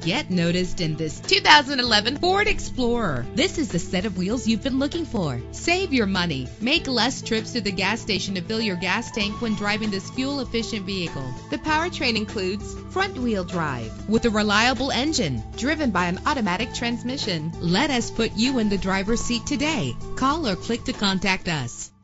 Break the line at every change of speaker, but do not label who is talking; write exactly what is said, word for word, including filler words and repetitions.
Get noticed in this two thousand eleven Ford Explorer. This is the set of wheels you've been looking for. Save your money. Make less trips to the gas station to fill your gas tank when driving this fuel-efficient vehicle. The powertrain includes front-wheel drive with a reliable engine driven by an automatic transmission. Let us put you in the driver's seat today. Call or click to contact us.